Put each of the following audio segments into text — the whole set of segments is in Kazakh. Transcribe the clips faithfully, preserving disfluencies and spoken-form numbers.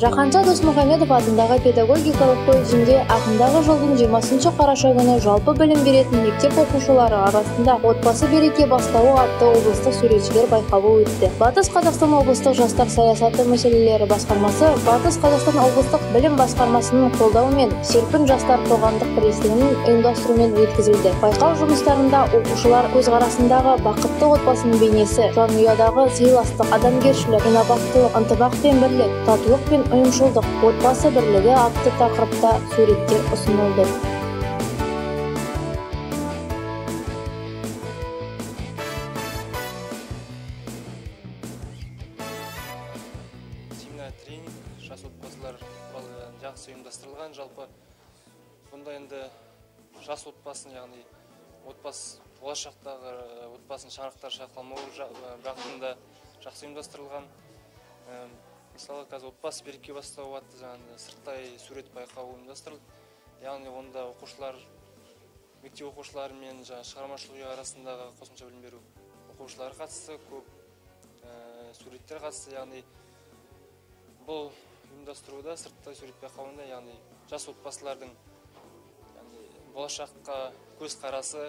Жаһанша Досмухамедов атындағы педагогикалық колледжінде ағымдағы жылдың жиырмасыншы қараша күні жалпы білім беретін мектеп оқушылары арасында отбасы береке бастауы атты облыстық суретшілер байқауы өтті. Батыс Қазақстан облыстық жастар саясаты мәселелері басқармасы, Батыс Қазақстан облыстық білім басқармасының қолдауымен Серпін жастар қоғамдық бірлестігінің ұйымдастыруымен өткізілді. Байқау жұмыстарында оқушылар көзқарасындағы бақытты отбасының бейнесі, жанұядағы сыйластық, адамгершілік, инабаттылық, ынтымақ пен бірлік, татулық пен ұйымшылдық, отбасы бірлігі атты тақырыпта суреттер ұсынылды. Семинар тренинг, жас отбасылар жақсы ұйымдастырылған. Жалпы бұнда енді жас отбасын, яғни отбасы болашақтағы отбасын шаңырақтар шақламау бағытында жақсы ұйымдастырылған. Мысалы, қазір отбасы береке бастауы атты сырттай сурет байқауы ұйымдастырылды. Яғни онда оқушылар, мектеп оқушылары мен шығармашылық үй арасындағы қосымша білім беру оқушылары қатысты, көп суреттер қатысты. Яғни бұл ұйымдастыруда сырттай сурет байқауында, яғни жас отбасылардың болашаққа көз қарасы,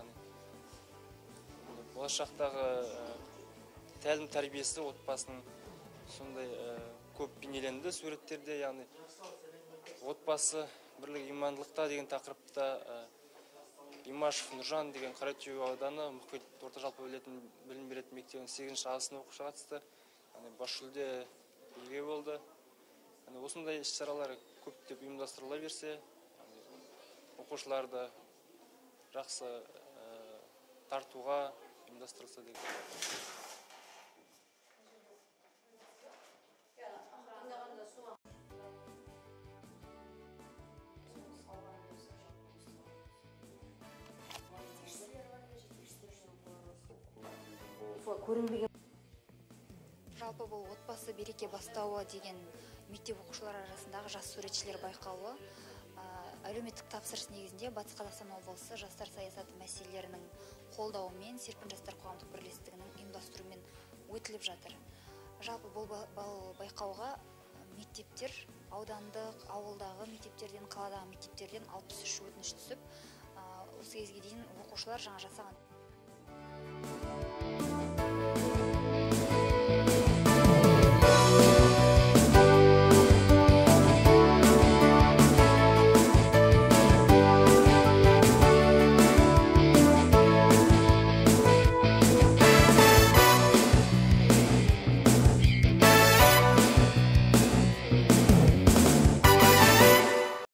болашақтағы тәлім тәрбиесі отбасының сондай көп бейнеленді суреттерде. Яғни отбасы бірлік имандылықта деген тақырыпта Имашев Нұржан деген Қаратөбе ауданы мұхит орта жалпы білім беретін мектебінің сегізінші А сынып оқушы қатысты. Бас жүлде ие болды. Осындай іс-шаралар көптеп ұйымдастырыла берсе, оқушыларды жақсы тартуға ұйымдастырылса деген. Жалпы бұл отбасы береке бастауы деген мектеп оқушылары арасындағы жас суретшілер байқауы әлеуметтік тапсырыс негізінде Батыс Қазақстан облысы жастар саясаты мәселелерінің қолдауымен Серпін жастар қоғамдық бірлестігінің ұйымдастыруымен өтіліп жатыр. Жалпы бұл байқауға мектептер, аудандық, ауылдағы мектептерден, қаладағы мектептерден алпыс үш өтініш түсіп, осы кезге дейін оқушылар жаңа жасаған